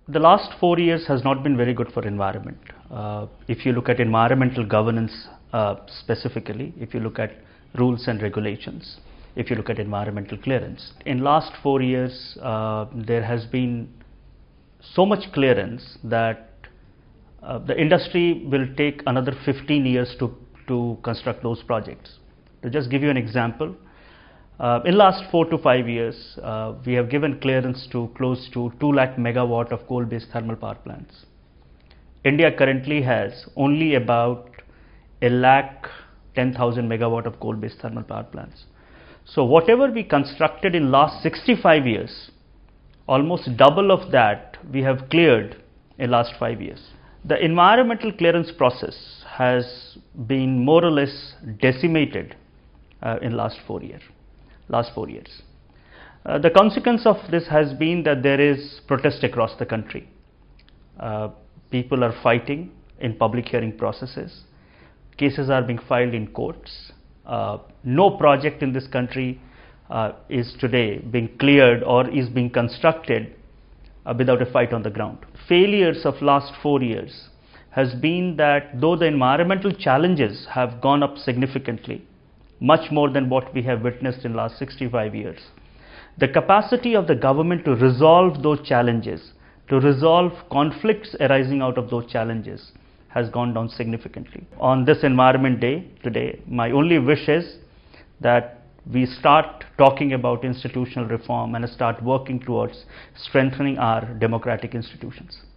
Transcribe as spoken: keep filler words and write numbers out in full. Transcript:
The last four years has not been very good for environment. Uh, if you look at environmental governance uh, specifically, if you look at rules and regulations, if you look at environmental clearance. In last four years, uh, there has been so much clearance that uh, the industry will take another fifteen years to, to construct those projects. To just give you an example, Uh, in last four to five years, uh, we have given clearance to close to two lakh megawatt of coal-based thermal power plants. India currently has only about a lakh ten thousand megawatt of coal-based thermal power plants. So whatever we constructed in last sixty-five years, almost double of that we have cleared in last five years. The environmental clearance process has been more or less decimated uh, in last four years. last four years. Uh, the consequence of this has been that there is protest across the country. Uh, people are fighting in public hearing processes. Cases are being filed in courts. Uh, no project in this country uh, is today being cleared or is being constructed uh, without a fight on the ground. Failures of last four years has been that though the environmental challenges have gone up significantly, much more than what we have witnessed in last sixty-five years, the capacity of the government to resolve those challenges, to resolve conflicts arising out of those challenges has gone down significantly. On this Environment Day today, my only wish is that we start talking about institutional reform and start working towards strengthening our democratic institutions.